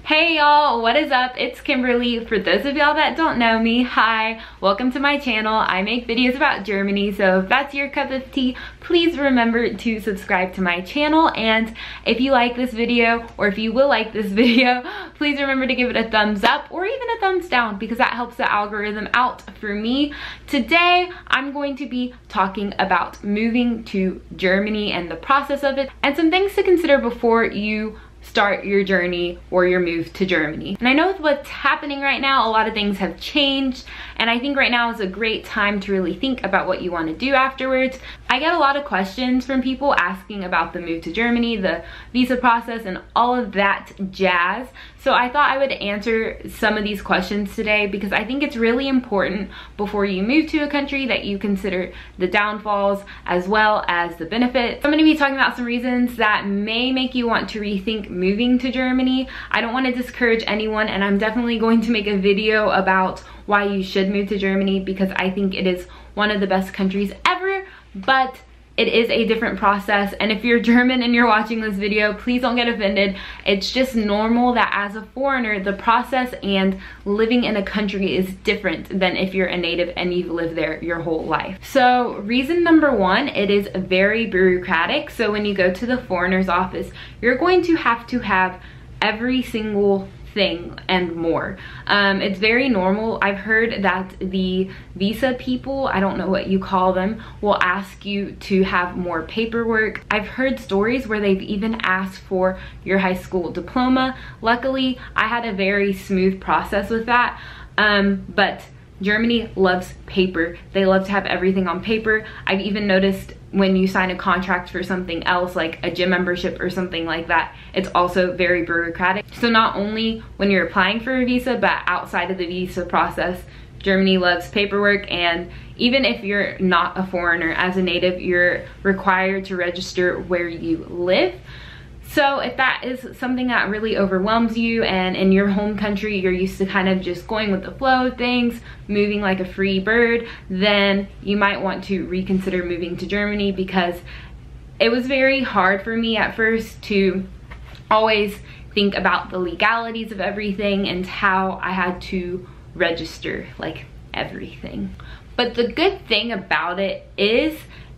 Hey y'all, what is up? It's Kimberly. For those of y'all that don't know me, hi, welcome to my channel. I make videos about Germany, so if that's your cup of tea, please remember to subscribe to my channel. And if you like this video, or if you will like this video, please remember to give it a thumbs up or even a thumbs down, because that helps the algorithm out for me. Today, I'm going to be talking about moving to Germany and the process of it, and some things to consider before you start your journey or your move to Germany. And I know with what's happening right now, a lot of things have changed, and I think right now is a great time to really think about what you want to do afterwards. I get a lot of questions from people asking about the move to Germany, the visa process, and all of that jazz. So I thought I would answer some of these questions today, because I think it's really important before you move to a country that you consider the downfalls as well as the benefits. I'm going to be talking about some reasons that may make you want to rethink moving to Germany. I don't want to discourage anyone, and I'm definitely going to make a video about why you should move to Germany, because I think it is one of the best countries ever, but it is a different process. And if you're German and you're watching this video, please don't get offended. It's just normal that as a foreigner, the process and living in a country is different than if you're a native and you've lived there your whole life. So reason number one, it is very bureaucratic. So when you go to the foreigner's office, you're going to have every single thing and more. It's very normal. I've heard that the visa people, I don't know what you call them, will ask you to have more paperwork. I've heard stories where they've even asked for your high school diploma. Luckily, I had a very smooth process with that, but Germany loves paper. They love to have everything on paper. I've even noticed when you sign a contract for something else, like a gym membership or something like that, it's also very bureaucratic. So not only when you're applying for a visa, but outside of the visa process, Germany loves paperwork. And even if you're not a foreigner, as a native, you're required to register where you live. So if that is something that really overwhelms you, and in your home country you're used to kind of just going with the flow of things, moving like a free bird, then you might want to reconsider moving to Germany, because it was very hard for me at first to always think about the legalities of everything and how I had to register like everything. But the good thing about it is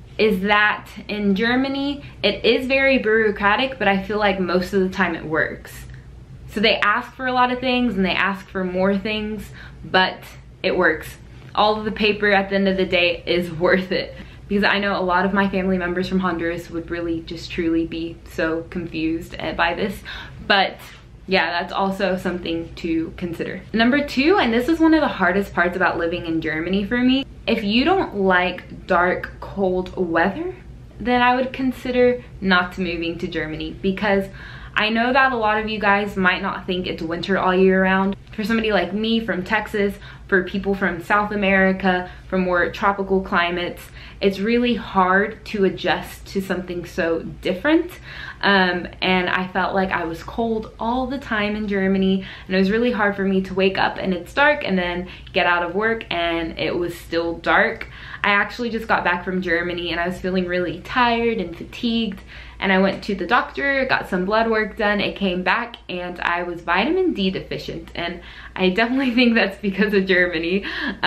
that in Germany, it is very bureaucratic, but I feel like most of the time it works. So they ask for a lot of things and they ask for more things, but it works. All of the paper at the end of the day is worth it, because I know a lot of my family members from Honduras would really just truly be so confused by this. But yeah, that's also something to consider. Number two, and this is one of the hardest parts about living in Germany for me, if you don't like dark, cold weather, then I would consider not moving to Germany, because I know that a lot of you guys might not think it's winter all year round. For somebody like me from Texas, for people from South America, from more tropical climates, it's really hard to adjust to something so different. And I felt like I was cold all the time in Germany, and it was really hard for me to wake up and it's dark and then get out of work and it was still dark. I actually just got back from Germany and I was feeling really tired and fatigued, and I went to the doctor, got some blood work done. It came back and I was vitamin D deficient, and I definitely think that's because of Germany.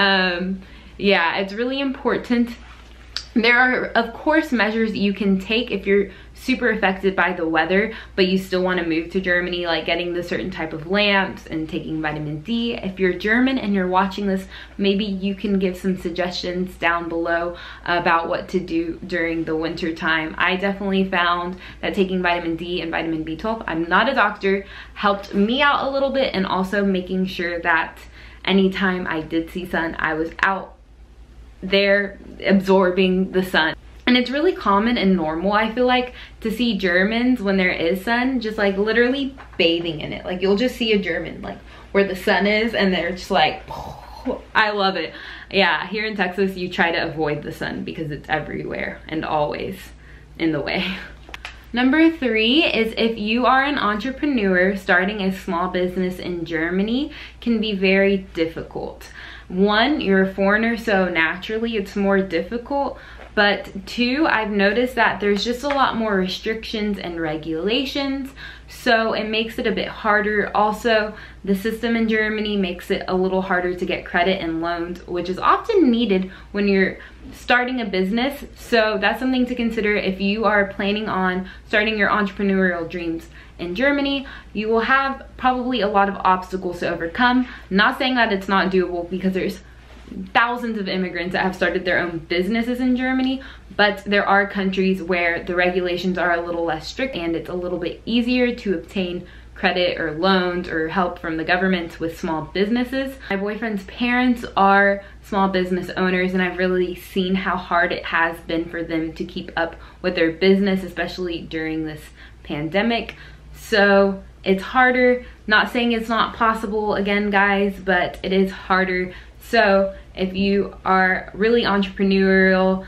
Yeah, it's really important. There are, of course, measures you can take if you're super affected by the weather, but you still want to move to Germany, like getting the certain type of lamps and taking vitamin D. If you're German and you're watching this, maybe you can give some suggestions down below about what to do during the winter time. I definitely found that taking vitamin D and vitamin B12, I'm not a doctor, helped me out a little bit, and also making sure that anytime I did see sun, I was out there absorbing the sun. And it's really common and normal, I feel like, to see Germans when there is sun just like literally bathing in it. Like you'll just see a German like where the sun is and they're just like, oh, I love it. Yeah, here in Texas you try to avoid the sun because it's everywhere and always in the way. Number three is, if you are an entrepreneur, starting a small business in Germany can be very difficult. One, you're a foreigner, so naturally it's more difficult, But 2, I've noticed that there's just a lot more restrictions and regulations, so it makes it a bit harder. Also, the system in Germany makes it a little harder to get credit and loans, which is often needed when you're starting a business. So that's something to consider if you are planning on starting your entrepreneurial dreams in Germany. You will have probably a lot of obstacles to overcome. Not saying that it's not doable, because there's thousands of immigrants that have started their own businesses in Germany, but there are countries where the regulations are a little less strict and it's a little bit easier to obtain credit or loans or help from the government with small businesses. My boyfriend's parents are small business owners, and I've really seen how hard it has been for them to keep up with their business, especially during this pandemic. So it's harder. Not saying it's not possible, again guys, but it is harder. So if you are really entrepreneurial,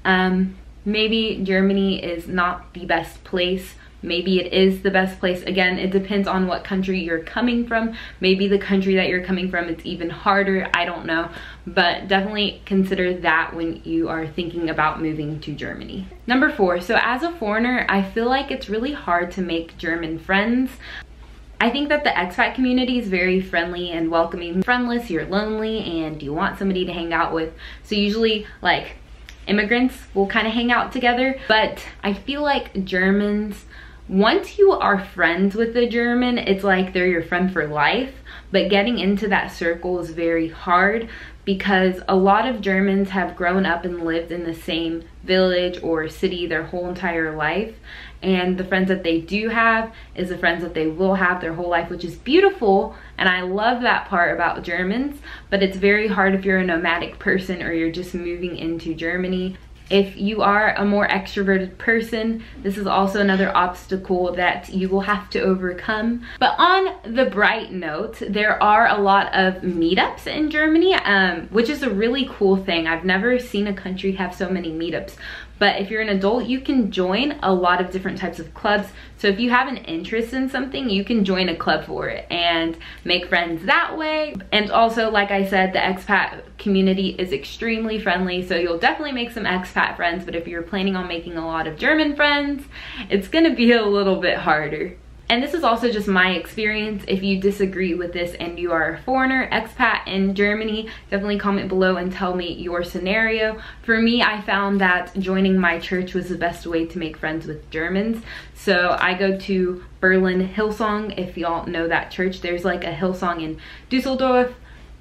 maybe Germany is not the best place. Maybe it is the best place. Again, it depends on what country you're coming from. Maybe the country that you're coming from, it's even harder. I don't know. But definitely consider that when you are thinking about moving to Germany. Number 4, so as a foreigner, I feel like it's really hard to make German friends. I think that the expat community is very friendly and welcoming. Friendless, you're lonely and you want somebody to hang out with. So usually like immigrants will kind of hang out together. But I feel like Germans, once you are friends with a German, it's like they're your friend for life. But getting into that circle is very hard, because a lot of Germans have grown up and lived in the same village or city their whole entire life. And the friends that they do have is the friends that they will have their whole life, which is beautiful. And I love that part about Germans, but it's very hard if you're a nomadic person or you're just moving into Germany. If you are a more extroverted person, this is also another obstacle that you will have to overcome. But on the bright note, there are a lot of meetups in Germany, which is a really cool thing. I've never seen a country have so many meetups. But if you're an adult, you can join a lot of different types of clubs. So if you have an interest in something, you can join a club for it and make friends that way. And also, like I said, the expat community is extremely friendly. So you'll definitely make some expat friends. But if you're planning on making a lot of German friends, it's gonna be a little bit harder. And this is also just my experience. If you disagree with this and you are a foreigner, expat in Germany, definitely comment below and tell me your scenario. For me, I found that joining my church was the best way to make friends with Germans. So I go to Berlin Hillsong. If y'all know that church, there's like a Hillsong in Düsseldorf,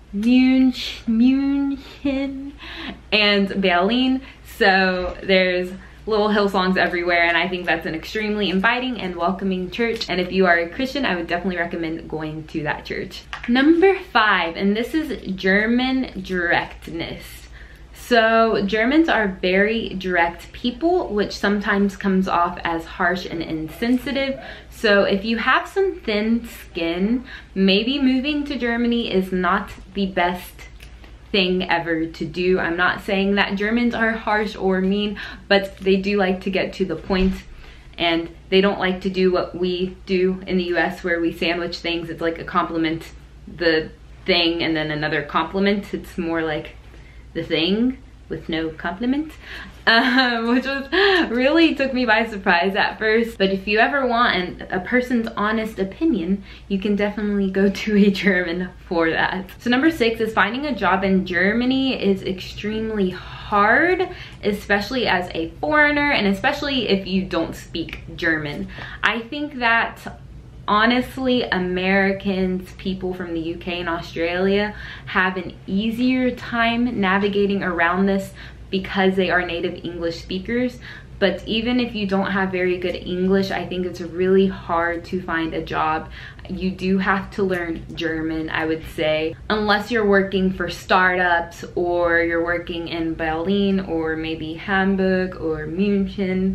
München, and Berlin. So there's little Hillsongs everywhere, and I think that's an extremely inviting and welcoming church. And if you are a Christian, I would definitely recommend going to that church. Number 5, and this is German directness. So Germans are very direct people, which sometimes comes off as harsh and insensitive. So if you have some thin skin, maybe moving to Germany is not the best thing ever to do. I'm not saying that Germans are harsh or mean, but they do like to get to the point, and they don't like to do what we do in the US, where we sandwich things. It's like a compliment, the thing, and then another compliment. It's more like the thing with no compliment, which was really took me by surprise at first. But if you ever want a person's honest opinion, you can definitely go to a German for that. So number 6 is finding a job in Germany is extremely hard, especially as a foreigner, and especially if you don't speak German. I think that honestly, Americans, people from the UK and Australia, have an easier time navigating around this because they are native English speakers. But even if you don't have very good English, I think it's really hard to find a job. You do have to learn German, I would say, unless you're working for startups or you're working in Berlin or maybe Hamburg or München,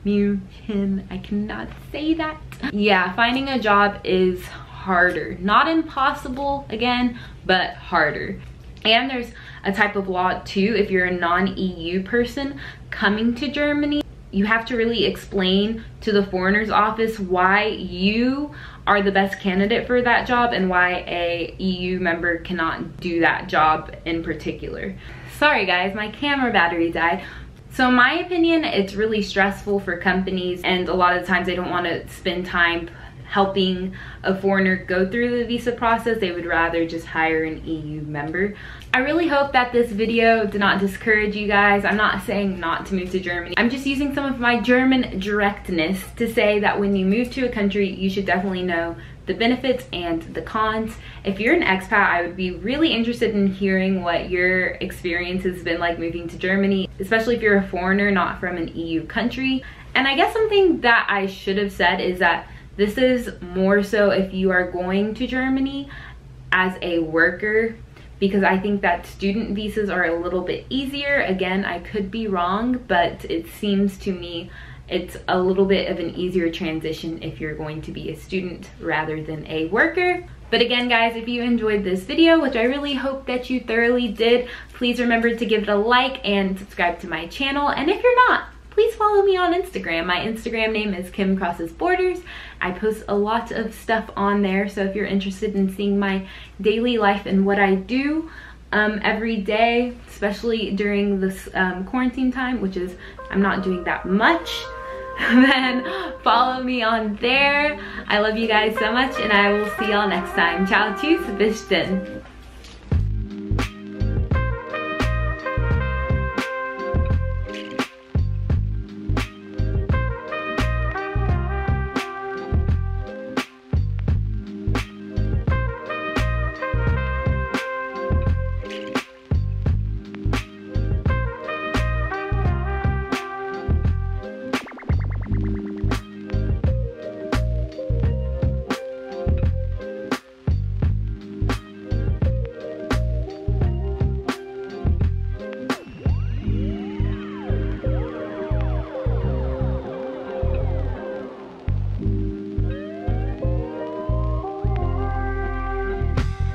I cannot say that. Yeah, finding a job is harder. Not impossible, again, but harder. And there's a type of law too. If you're a non-EU person coming to Germany, you have to really explain to the foreigners office why you are the best candidate for that job and why a EU member cannot do that job in particular. Sorry guys, my camera battery died. So in my opinion, it's really stressful for companies, and a lot of times they don't want to spend time helping a foreigner go through the visa process. They would rather just hire an EU member. I really hope that this video did not discourage you guys. I'm not saying not to move to Germany. I'm just using some of my German directness to say that when you move to a country, you should definitely know the benefits and the cons. If you're an expat, I would be really interested in hearing what your experience has been like moving to Germany, especially if you're a foreigner, not from an EU country. And I guess something that I should have said is that this is more so if you are going to Germany as a worker, because I think that student visas are a little bit easier. Again, I could be wrong, but it seems to me it's a little bit of an easier transition if you're going to be a student rather than a worker. But again, guys, if you enjoyed this video, which I really hope that you thoroughly did, please remember to give it a like and subscribe to my channel. And if you're not, please follow me on Instagram. My Instagram name is Kim Crosses Borders. I post a lot of stuff on there, so if you're interested in seeing my daily life and what I do every day, especially during this quarantine time, which is I'm not doing that much, then follow me on there. I love you guys so much, and I will see y'all next time. Ciao, tschüss, bis dann.